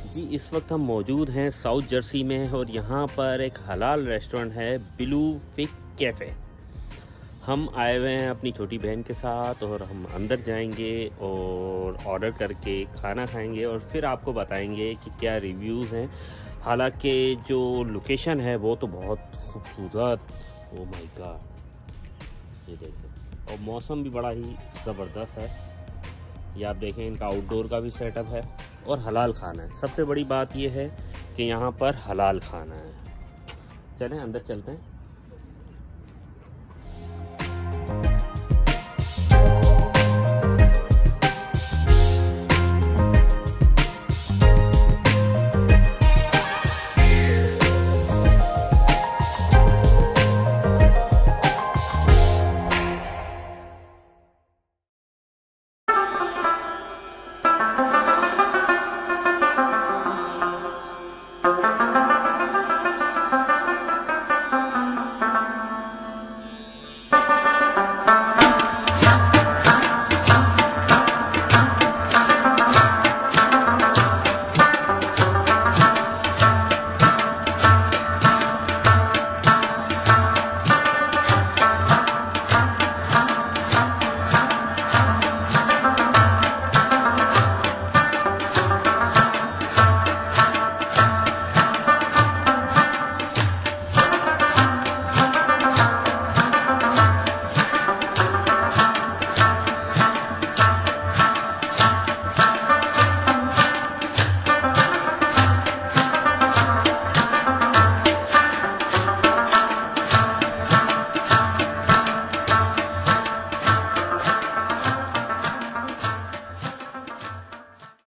जी, इस वक्त हम मौजूद हैं साउथ जर्सी में और यहाँ पर एक हलाल रेस्टोरेंट है ब्लू फिग कैफ़े। हम आए हुए हैं अपनी छोटी बहन के साथ और हम अंदर जाएंगे और ऑर्डर करके खाना खाएंगे और फिर आपको बताएंगे कि क्या रिव्यूज़ हैं। हालांकि जो लोकेशन है वो तो बहुत खूबसूरत, ओ माय गॉड, ये देखें, और मौसम भी बड़ा ही ज़बरदस्त है। ये आप देखें, इनका आउटडोर का भी सेटअप है और हलाल खाना है। सबसे बड़ी बात यह है कि यहाँ पर हलाल खाना है। चलें अंदर चलते हैं।